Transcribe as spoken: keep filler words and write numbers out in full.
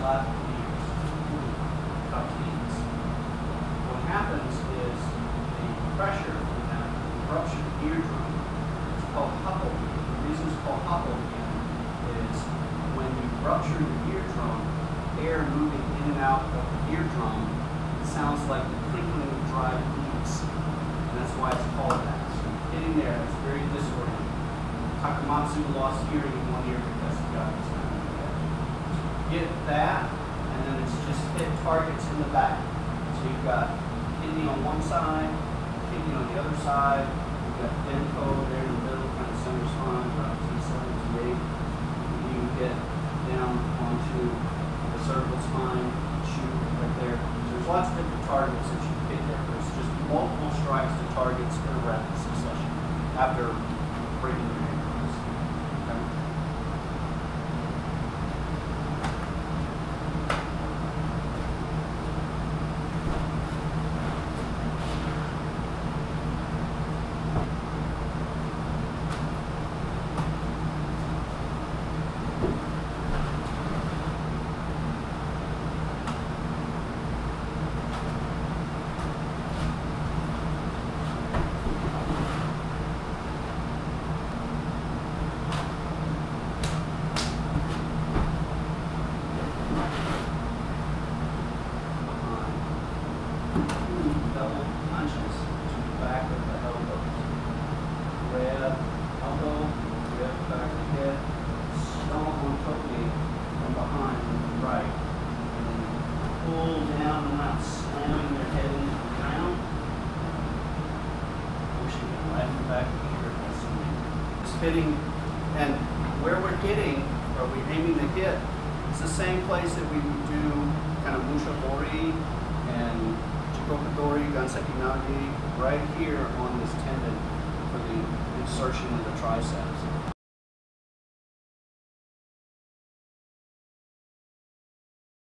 flat knees, cupped knees. What happens is the pressure from that ruptured eardrum, it's called Happō. The reason it's called Happō is when you rupture the eardrum, air moving in and out of the eardrum, it sounds like the crinkling of dry leaves. And that's why it's called that. So hitting there, it's very disorienting. Takamatsu lost hearing in one ear because he got this kind of head. Get that, and then it's just hit targets in the back. So you've got kidney on one side, kidney on the other side, you've got Denko there in the middle, kind of center spine, about T seven, T eight. You get down onto the cervical spine, shoot right there. So there's lots of different targets that you can hit there. There's just multiple strikes to targets in a rapid succession after breaking your hand. Hitting, and where we're hitting, or we're aiming to hit, it's the same place that we would do kind of Musha Dori and Jikoku Dori, Ganseki Nagi, right here on this tendon for the insertion of the triceps.